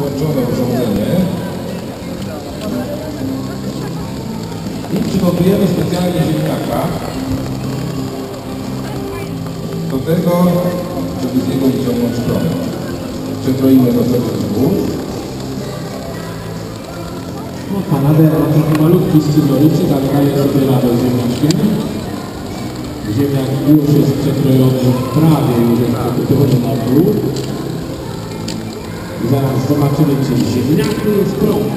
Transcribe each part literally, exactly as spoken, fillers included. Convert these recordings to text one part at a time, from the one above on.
włączone urządzenie i przygotujemy specjalnie ziemniaka do tego, żeby z niego wyciągnąć prąd. Przekroimy go sobie wzdłuż. No, Panader ma taki malutki scyzoryczyk, ale daje sobie radę z ziemniaczkiem. Ziemniak już jest przekrojony, prawie już jest przygotowy na dół. I zaraz zobaczymy, czy w ziemniaku jest prąd.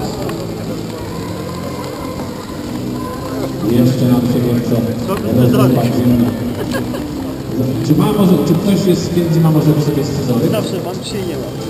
Jeszcze nam się nie chce rozrywać ziemniak. Czy, ma może, czy ktoś jest między ma może sobie scyzoryk? Zawsze mam, dzisiaj nie ma.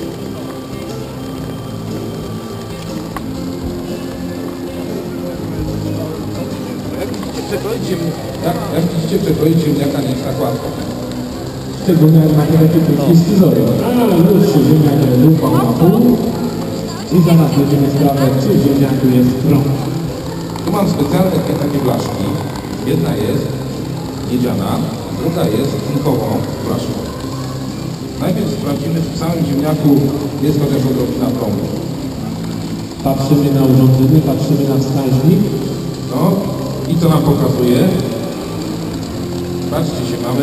Jak widzicie, przekroić ziemniaka, jak, jak widzicie, przekroić ziemniaka nie jest tak łatwo. Szczególnie jak macie taki krótki scyzoryk. Ale już się ziemniak lupał na pół. I zaraz będziemy sprawdzać, czy w ziemniaku jest prąd. Tu mam specjalne takie blaszki. Jedna jest miedziana, druga jest cynkową blaszką. Najpierw sprawdzimy, czy w całym ziemniaku jest chociaż odrobina prądu. Patrzymy na urządzenie, patrzymy na wskaźnik. No i co nam pokazuje? Patrzcie się, mamy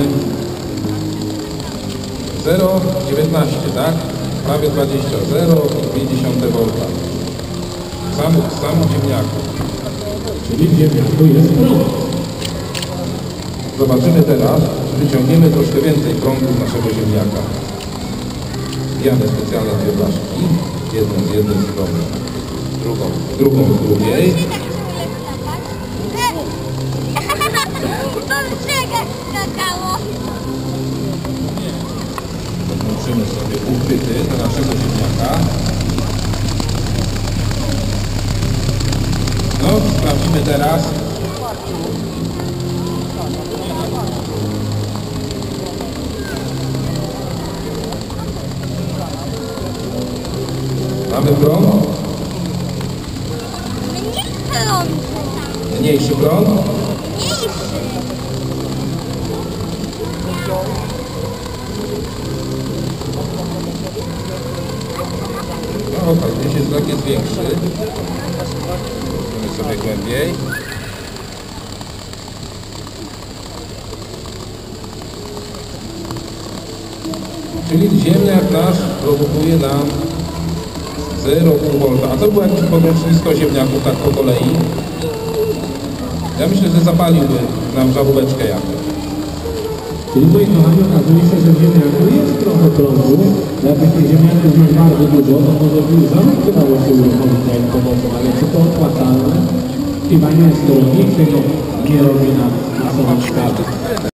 zero przecinek dziewiętnaście, tak? Prawie dwadzieścia, zero przecinek pięć wolta. Sam, sam w ziemniaku. Czyli w ziemniaku jest prąd. Zobaczymy teraz, czy wyciągniemy troszkę więcej prądu z naszego ziemniaka. Wbijamy specjalne dwie blaszki, jedną z jednej strony, drugą, drugą z drugiej. Włączymy sobie uchwyty do naszego ziemniaka. No, sprawdzimy teraz. Mamy prąd? Mniejszy prąd? No, okazuje się, że tak jest większy. Zobaczymy sobie głębiej. Czyli ziemniak nasz produkuje nam zero przecinek pięć wolta. A to było jakieś podręcznictwo ziemniaków tak po kolei. Ja myślę, że zapaliłby nam żaróweczkę jakąś. Czyli moi kochani, okazuje się, że w ziemniaku jest trochę prądu. Jak tych ziemniaków jest bardzo dużo, to może by żarówkę dało się uruchomić jak pomocą, ale czy to opłacalne? Chyba nie, skoro nikt tego nie robi na masową skalę.